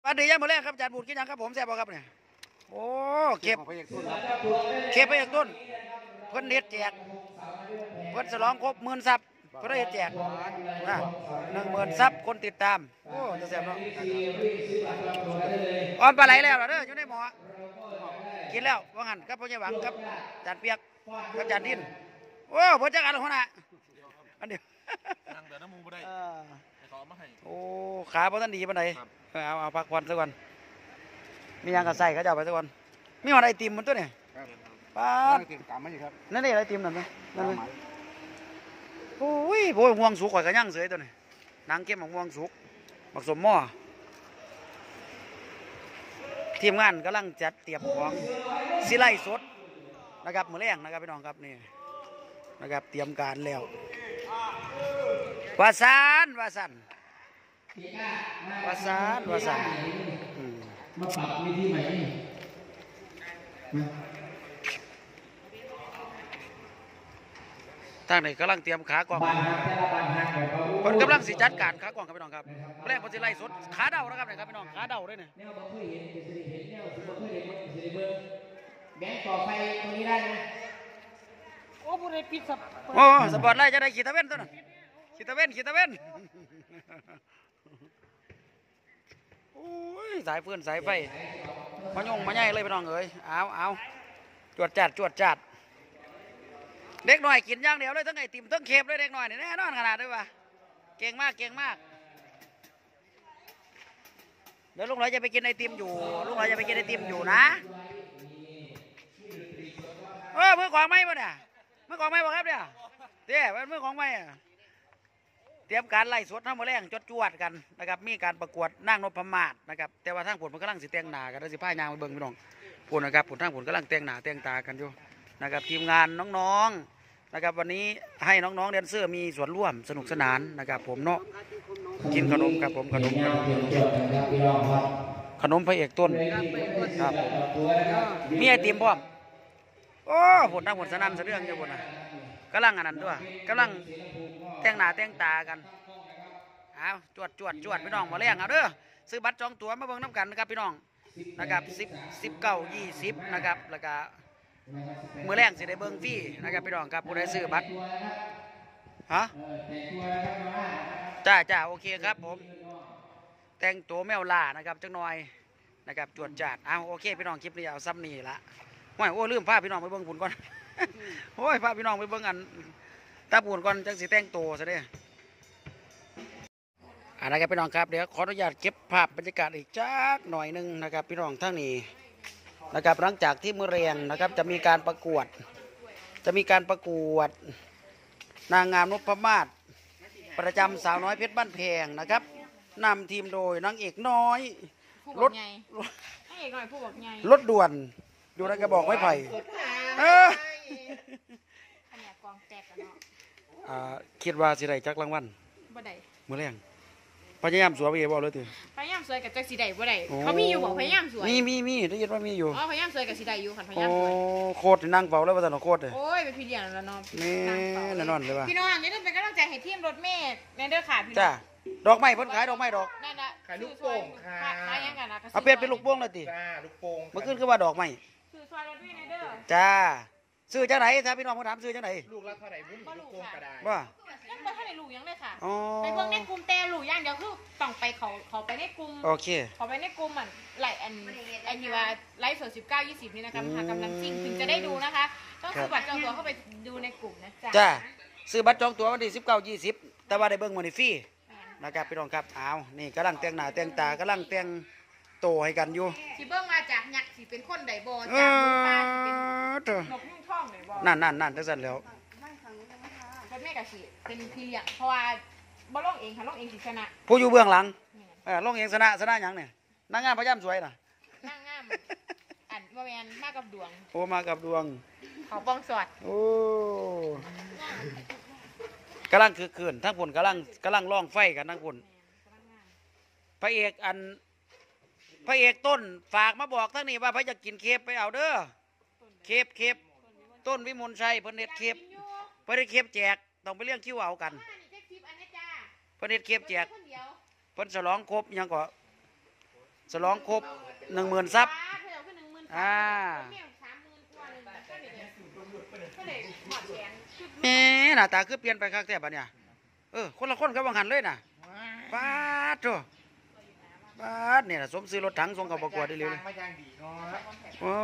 อันนี้ยังมาแรกครับอาจารย์บุญกินยังครับผมแซ่บครับเนี่ยโอ้เก็บไปต้นเก็บไปจากต้นเพิ่นเด็ดแจกเพิ่นฉลองครบ10,000 ซับเพิ่นได้แจกนะ10,000 ซับคนติดตามโอ้จะแซ่บเนาะออมปลาไหลแล้วเด้ออยู่ในหม้อกินแล้วว่างั้นครับพ่อใหญ่หวังครับจานเปียกกับจานดินโอ้พ่อจักรหัวหน้าอันเดียวนั่งเดินน้ำมูไม่ได้ขอมาให้โอ้ขาพ่อท่านดีปานใดเอาพักผ่อนซะก่อนมียังกระใส่เขาจะเอาไปซะก่อนมีหอดไอติมมันตัวเนี่ยป้านั่นนี่ไอติมนั่นไหมนั่นไหมโอ้ยโว้ยม่วงสุกข่อยกระย่างเสยตัวนี้นางเก็บหมกม่วงสุกหมักสมหม้อทีมงานกำลังจัดเตรียมของสิไลสดนะครับมื้อแรงนะครับพี่น้องครับนี่นะครับเตรียมการแล้ววาสันมาปรับวิธีใหม่ทางไหนกำลังเตรียมขากล่องคนกำลังสิจัดการขากล่องครับพี่น้องครับแรกคนสิไล่สดขาเดานะครับเนี่ยครับพี่น้องขาเดาด้วยเนี่ยแบงค์ต่อไปคนนี้ได้ไหมโอ้บุรีปิดสับโอ้สปอร์ตไล่จะได้ขีดตะเว้นตัวนั้นขีดตะเว้นโอ้ยสายเพื่อนสายไฟมาย่งมาใหญ่เลยพี่น้องเอ๋ยเอาจวดจัดเด็กหน่อยกินย่างเดียวเลยทั้งไอติมทั้งเค็มเลยเด็กหน่อยแน่นอนขนาดด้วยวะเก่งมากเดี๋ยวลุงหลอยจะไปกินไอติมอยู่นะมือของไม้ป่ะเนี่ยมือของไม้ป่ะครับเนี่ยเดี๋ยวมือของไม้เตรียมการไล่สดทั้งหมดแรงจวดกันนะครับมีการประกวดนั่งนพมาศนะครับแต่ว่าทางผลมันกำลังสิแต่งหน้ากันแล้วสิผ้ายางไปเบิ่งพี่น้องผลนะครับผลทางผลกำลังแต่งหน้าแต่งตากันอยู่นะครับทีมงานน้องๆนะครับวันนี้ให้น้องๆแดนเซอร์มีส่วนร่วมสนุกสนานนะครับผมเนาะกินขนมครับผมขนมพระเอกต้นครับมีไอติมพร้อมโอ้ผลทางผลสนั่นสะเรื่องอยู่บนน่ะกำลังอันนั้นด้วยกำลังแต่งหน้าแต่งตากันเอาจวดพี่น้องมาเลี้ยงเอาเด้อซื้อบัตรจองตั๋วมาเบิ่งน้ำกันนะครับพี่น้องนะครับ19 20นะครับแล้วก็มือแรงสิได้เบิ่งฟรีนะครับพี่น้องครับผู้ใดซื้อบัตรฮะจ้าโอเคครับผมแต่งตัวแมวล่านะครับจังหน่อยนะครับจวดจัดเอาโอเคพี่น้องคลิปนี้เอาซ้ำนี่ละโอ้ลืมพาพี่น้องไปเบิ่งผุนก่อนโอ้ยพาพี่น้องไปเบิ่งอันตาปูนก่อนจังสิแต่งตัวซะเด้นะครับพี่น้องครับเดี๋ยวขออนุญาตเก็บภาพบรรยากาศอีกจักหน่อยนึงนะครับพี่น้องทั้งนี้นะครับหลังจากที่มื้อแรงนะครับจะมีการประกวดนางงามนพมาศประจำสาวน้อยเพชรบ้านแพงนะครับนำทีมโดยนางเอกน้อยรถด่วนอยู่ในกระบอกไม้ไผ่คิดว่าสิได้จักรางวัลบ่ได้มื้อแรงพยายามสวยไปบ่เลยติพยายามสวยกับจักสีใดบ่ได้เขามีอยู่บอกพยายามสวยมีได้ยินว่ามีอยู่พยายามสวยกับสีใดอยู่คันพยายามสวยโคตรนั่งเฝ้าแล้วว่าซั่นโคตรโอ้ยเป็นพี่เลี้ยงแล้วเนาะนี่แน่นอนเลยว่าพี่น้องนี่ต้องเป็นกำลังใจให้ทีมรถเมล์แน่เด้อค่ะพี่น้องจ้าดอกไม้เพิ่นขายดอกไม้ดอกนั่นน่ะขายลูกโป่งค่ะขายยังกันนะเอาเป็นลูกโป่งเลยติจ้าลูกโป่งเมื่อคืนคือว่าดอกไม้ซื้อซอยรถเมล์แน่เด้อจ้าซื้อจังไหนถ้าพี่น้องมาถามซื้อจังไหนลูกละเท่าไหร่บุ้งลูกโป่งกระดาษว่ายังบ่ทันได้ลูกยังเลยค่ะไปเบิ่งในกลุ่มแต่ลูกอย่างเดียวคือต้องไปเขาไปในกลุ่มโอเคเขาไปในกลุ่มไหลอันนี้ว่าไลฟ์สด19 20นี่นะคะกำลังจริงถึงจะได้ดูนะคะต้องซื้อบัตรจองตั๋วเข้าไปดูในกลุ่มนะจ้าซื้อบัตรจองตั๋ววันที่19 20แต่ว่าได้เบิ่งมื้อนี้ฟรีนะครับพี่น้องครับเอานี่กำลังแต่งหน้าแต่งตากำลังแต่งโตให้กันอยู่สิเบิ่งมาจากยักษ์สิเป็นคนใดบ่จากหมูป่าสิเป็นนกยุ่งท่องใดบ่นั่นจังซั่นแล้วรถเมล์ก็สิเป็นพี่เลี้ยงเพราะว่าบ่ลงเองค่ะลงเองสิชนะผู้อยู่เบื้องหลังลงเองชนะหยังเนี่ยนางงามพยายามสวยน่ะนางงามบ่แม่นมากับดวงโอ้มากับดวงเขาบ้องสอดโอ้กำลังคือคืนทั้งผลกำลังล่องไฟกันทั้งผลพระเอกต้นฝากมาบอกทั้งนี้ว่าพระจะกินเคฟไปเอาเด้อเคฟต้นวิมลชัยเพิ่นเน็ตเคฟเพิ่นได้เคฟแจกต้องไปเลี้ยงคิวเอากันเพิ่นเน็ตเคฟแจกเพิ่นฉลองครบยังก็ฉลองครบ10,000 ซับ อ่า แหมหน้าตาคือเปลี่ยนไปคักแท้บัดเนี่ยคนละคนกับบางหันเลยน่ะปาดโธ่ปาดเนี่ยสมซื้อรถถังส่งเข้าประกวดได้เลยโอ้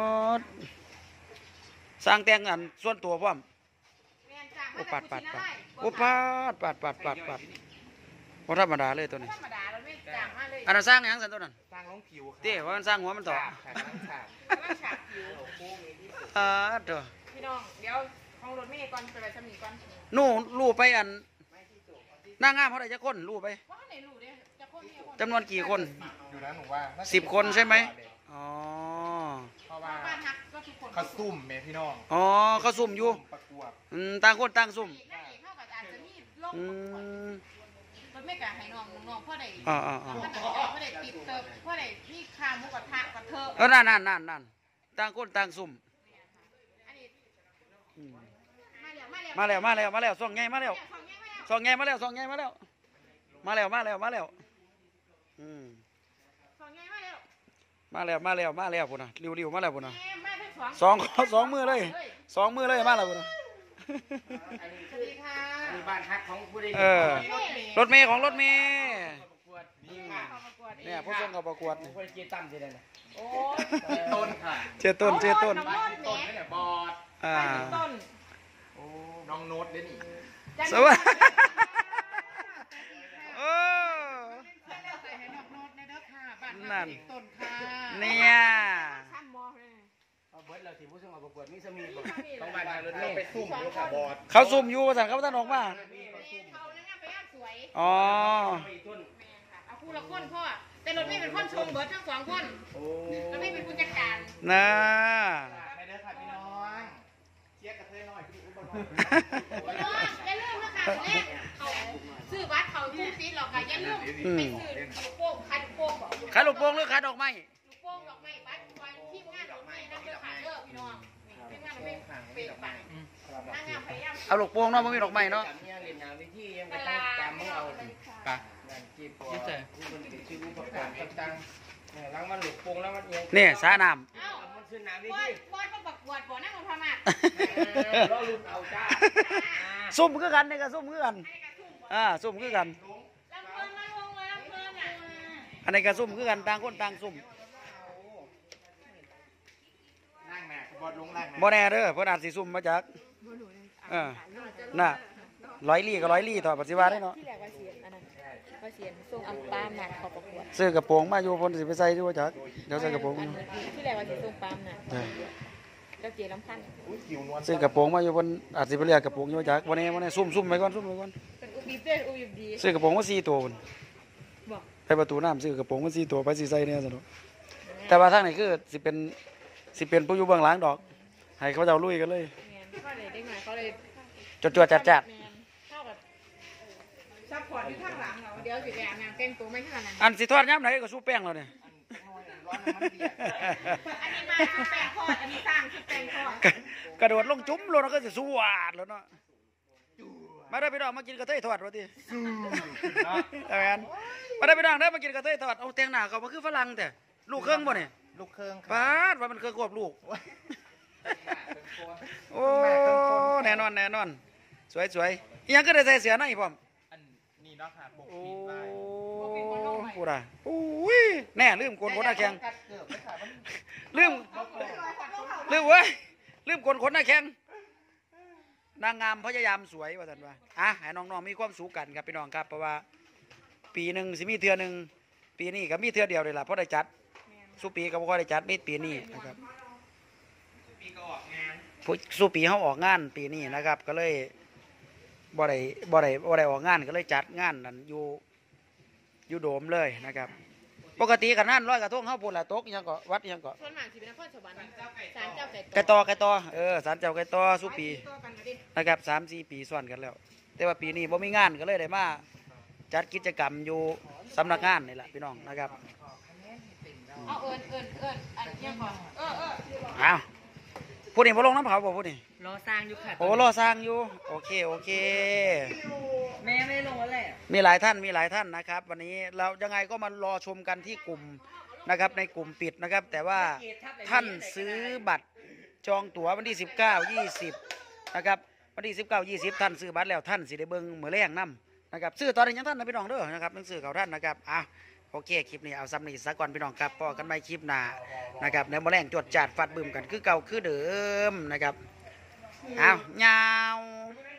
สร้างแต่งอันส่วนตัวพร้อมโอ้ปัดโอ้ปัดบ่ธรรมดาเลยตัวนี้ธรรมดาเราไม่จ้างมาเลยอันนั้นสร้างหยังซั่นตัวนั้นสร้างลงผิวเต้ว่ามันสร้างหัวมันต่อว่าฉากผิวโธ่พี่น้องเดี๋ยวของรถไม่ก่อนไปสมีก่อนนู่รู้ไปอันนางงามเขาได้จักคนรู้ไปว่าไหนรู้เนี่ยจะคนเนี่ยจำนวนกี่คนอยู่นะหนูว่า 10 คนใช่ไหมอ๋อเพราะว่าบ้านฮักก็ทุกคนเขาซุ่มแม่พี่น้องอ๋อเขาซุ่มอยู่ประกวดต่างคนต่างซุ่มนั่นเองเข้ากับอาจจะมีลงอืมรถไม่กล้าให้น้องพ่อได้อ่าพ่อได้ติดเติมพ่อได้มีคามุกกระทะกระเทอะนั่นต่างคนต่างซุ่มอันนี้อืมมาแล้วมาแล้วส่องไงมาแล้วของยังไม่แล้วส่องไงมาแล้วอืมของยังไม่แล้วมาแล้วพุ่นน่ะริ้วมาแล้วพุ่นน่ะมาทั้งสองมือเลยมาแล้วพุ่นน่ะสวัสดีค่ะมีบ้านฮักของผู้ใดรถเมย์ของรถเมย์ประกวดนี่ค่ะเนี่ยผู้ส่งเข้าประกวดผู้ใดเกียร์ตั้มสิได้นะโอ้ต้นค่ะเจต้นน้องบ้านรถที่แหต้นม่นี่แหละบอดต้นโอ้น้องโน้ตเด้นี่สวัสดีโอ้นั่นเนี่ยข้ามมอเลยเอาเบิร์ดเราสิผู้ส่งออกประกวดมีสมีบ่ต้องบ้านรถไปซุ่มอยู่ค่ะบอดเขาซุ่มอยู่ว่าซั่นเขาบ่ทันออกมาเขานั่งไปย่างสวยอ๋ออีกต้นเอาคู่ละคนพ่อแต่รถไม่เป็นคนชงเบิร์ดทั้งสองคนโอ้รถไม่เป็นผู้จัดการนะไปเด้อค่ะพี่น้องเชียร์กระเทยหน่อยพี่อุ้มบอลน้องอย่าลืมนะคะแรกเขาซื้อบัตรเขาทุ่มฟีดหรอกค่ะอย่าลืมไปซื้อลูกโป่งคันโป่งบอกขายลูกโป่งหรือขายดอกไม้ลูกโป่งดอกไม้บัตรวันทีมงานดอกไม้นั่นเด้อค่ะเด้อพี่น้องทีมงานดอกไม้เป็นปังนางงามพยายามเอาลูกโป่งเนาะบ่มีดอกไม้เนาะจำยังเรียนงานวิธียังเวไปลาจำมึงเอาปะงานจีบปอผู้คนติดชื่อประกวดต่างๆเนี่ยล้างมันหลุดโป่งแล้วมันเอียงนี่สาน้ำเอ้ามันขึ้นน้ำวิบอธีลบอลเขาประกวดบ่นั่งลงพม่ารอลุ้นเอาจ้าซุ่มคือกันนี่ก็ซุ่มคือกันซุ่มคือกันลำเพลินมาลงเลยลำเพลินอ่ะอันนี้ก็ซุ่มคือกันต่างคนต่างซุ่มนั่งแม่บอดลงล่างบ่แน่เด้อเพิ่นอาจสิซุ่มมาจากน่ะร้อยลี่ก็ร้อยลี่ต่อปัจจุบันได้เนาะที่แรกว่าเสียนอันนั้นว่าเสียนส่งอัมปามหนักเขาประกวดซื้อกระโปรงมาอยู่เพิ่นสิไปใส่อยู่ว่าจักเดี๋ยวใส่กระโปรงที่แรกว่าเสียนส่งปามหนักเจ้าเจี๋ยลำพันธ์คิวนวลซื้อกระโปรงมาอยู่เพิ่นอาจสิไปเรียกกระโปรงอยู่ว่าจักบ่แน่ซุ่มไปก่อนเป็นอุบิเต้อุบิดีซื้อกระโปรงมา4ตัวพุ่นบอกไปประตูน้ำซื้อกระโปรงมา4ตัวไปสิใส่เนี่ยซั่นเนาะแต่ว่าทางนี้คือสิเป็นผู้อยู่เบื้องหลังดอกให้เขาเจ้าลุยกันเลยแมนเขาเลยได้มาเขาเลยจวดๆจัดแมนเข้ากับซัพพอร์ตอยู่ข้างหลังเราเดี๋ยวสิแกงานแต่งตัวไม่ขนาดนั้นอันสิทอดยามไหนก็สู้แป้งแล้วเนี่ยร้อนมันเดียดอันนี้มาคือแปลงทอดอันนี้สร้างคือแปลงทอดกระโดดลงจุ้มลงแล้วก็สิสวาดแล้วเนาะมาได้อพี่น้องมากินกระเทยทอดว่าติเอาแม่นมาได้อพี่น้องเด้อมากินกระเทยทอดเอาแต่งหน้าเขามาคือฝรั่งแต่ลูกเครื่องบ่นี่ลูกเครื่องปาดว่ามันเครื่องควบลูกโอ้แน่นอนสวยอีหยังก็ได้ใส่เสื้อในพร้อมอันนี้เนาะค่ะปกโอ้ปิดไว้พูดอ่ะโอ้ยแน่ลืมโกนขนหน้าแข้งกัดเกือบเลยค่ะมันลืมเว้ยลืมโกนขนหน้าแข้งนางงามพยายามสวยว่าซั่นว่าให้น้องๆมีความสุขกันครับพี่น้องครับเพราะว่าปีหนึงสิมีเทื่อหนึงปีนี้ก็มีเทื่อเดียวเลยล่ะเพราะได้จัดสู้ปีก็บ่ค่อยได้จัดมีปีนี้นะครับปีก็ออกงานสู้ปีเฮาออกงานปีนี้นะครับ ก็เลยบ่ได้ออกงานก็เลยจัดงานนั้นอยู่โดมเลยนะครับ ปกติกันนั่นร้อยกระทงเฮาพุ่นละตกอิหยังก็วัดอิหยังก็ส่วนมากสิเป็นนครสวรรค์ศาลเจ้าไก่ไก่ตอศาลเจ้าไก่ตอสู้ปีนะครับ3-4 ปีซ้อนกันแล้ว แต่ว่าปีนี้บ่มีงานก็เลยได้มาจัดกิจกรรมอยู่สำนักงานนี่แหละพี่น้องนะครับเอาเอิญอันนี้ก่อนอ้าวผู้นี้บ่ลงน้ำเขาบ่ผู้นี้รอสร้างอยู่ค่ะโอ้รอสร้างอยู่โอเคแม่ไม่ลงแล้วแหละมีหลายท่านนะครับ วันนี้เรายังไงก็มารอชมกันที่กลุ่มนะครับในกลุ่มปิดนะครับแต่ว่าท่านซื้อบัตรจองตั๋ววันที่19 20นะครับวันที่19 20ท่านซื้อบัตรแล้วท่านสิได้เบิ่งมื้อแรงนํนะครับซื้อตอนนี้ยังท่านนะพี่น้องเด้อนะครับหนังสือเขาท่านนะครับโอเคคลิปนี้เอาซ้ำนี้ซะก่อนพี่น้องครับพอกันใหม่คลิปหน้านะครับในมื้อแรงจวดจาดฟัดบึ้มกันคือเก่าคือเดิมนะครับยาว